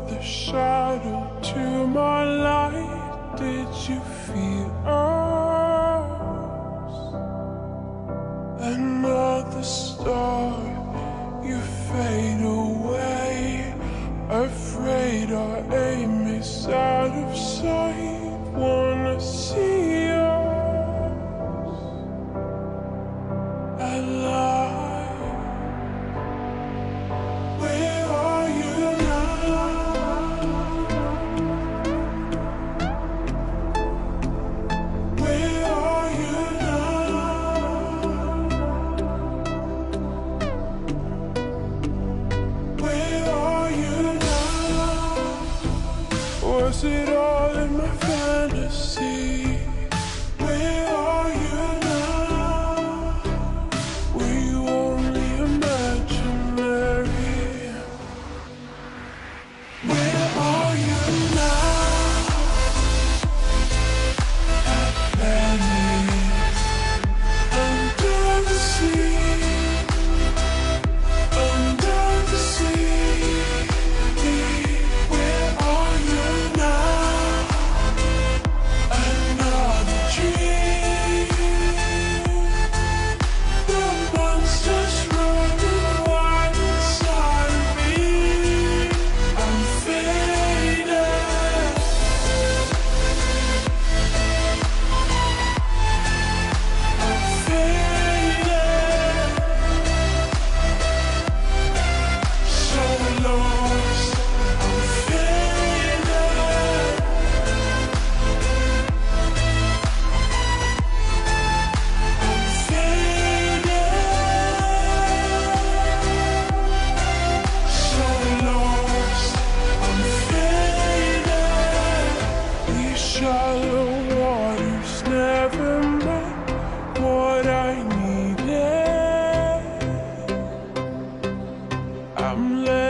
Another shadow to my light. Did you feel us? Another star, you fade away. Afraid our aim is out of sight. Wanna see us alive. Where are you now? Where are you now? Where are you now? Was it all in my fantasy? Where are you now? Were you only imaginary? Where are you now? Atlantis, under the sea, under the sea. Where are you now? Another dream. The monsters running wild inside of me. I'm faded. I'm faded. So lost. I'm faded. I'm faded. So lost. I'm faded. These shallow waters never met what I needed. I'm